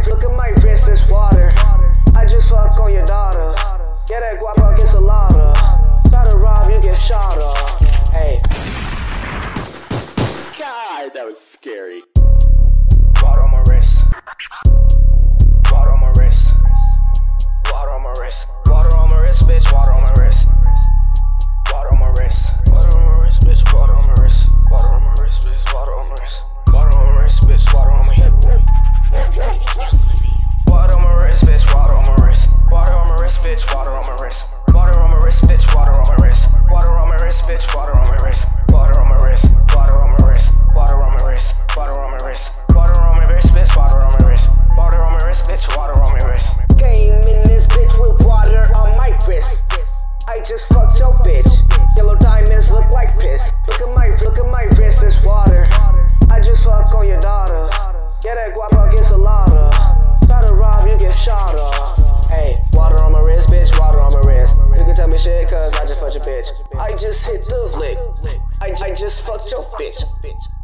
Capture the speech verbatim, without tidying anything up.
look at my wrist, it's water. I just fuck on your daughter. Yeah, that guapa gets a lotta. Try to rob, you get shot up. Hey. God, that was scary. Water on my wrist. Water on my wrist. Water on my wrist. Water on my wrist, bitch. Water on my wrist. Water on my wrist. Water on my wrist, bitch. Water on my wrist. Water on my wrist, bitch. Water on my wrist. Water on my wrist, bitch. Water on my head. Water on my wrist, bitch. Water on my wrist. Water on my wrist, bitch. Water on my wrist. Water on my wrist, bitch. Water on my wrist. Water on my wrist, bitch. Water on my wrist. Water on my wrist. Water on my wrist. Water on my wrist. Water on my wrist. Water on my wrist, bitch. Water on my wrist. Water on my wrist, bitch. Water on my wrist. Came in this bitch with water on my wrist. I just fucked your bitch. Yellow diamonds look like piss. Look at my, look at my wrist, it's water. I just fuck on your daughter. Yeah, that guapa gets a lotta. Try to rob, you get shot up. Hey, water on my wrist, bitch, water on my wrist. You can tell me shit, cause I just fucked your bitch. I just hit the lick. I, I just fucked your bitch.